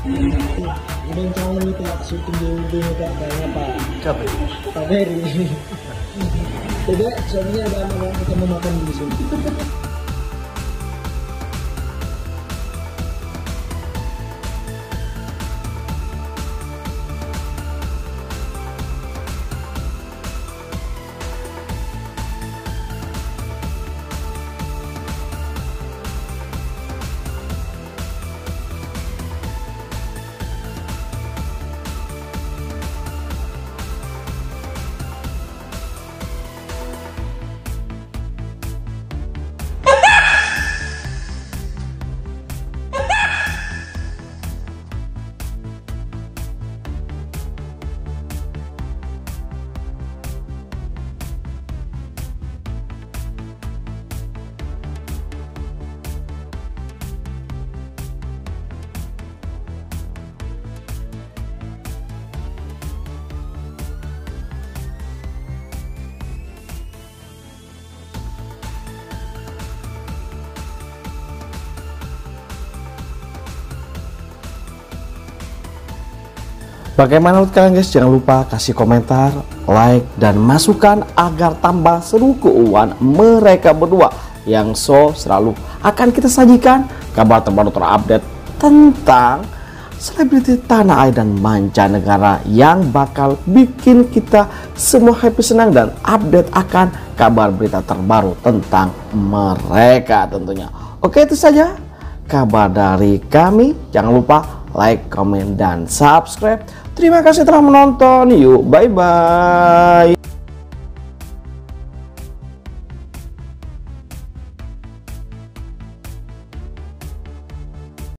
Ada yang calon nih Pak, syuting di Ubin Pak, kayaknya Pak. Siapa itu? Pak Ferry. Tidak, suaminya ada anak kita mau makan di sini. Bagaimana menurut kalian guys? Jangan lupa kasih komentar, like, dan masukan agar tambah seru keuangan mereka berdua yang selalu akan kita sajikan kabar terbaru terupdate tentang selebriti tanah air dan mancanegara yang bakal bikin kita semua happy, senang, dan update akan kabar berita terbaru tentang mereka tentunya. Oke, itu saja kabar dari kami. Jangan lupa like, komen, dan subscribe. Terima kasih telah menonton. Yuk, bye-bye.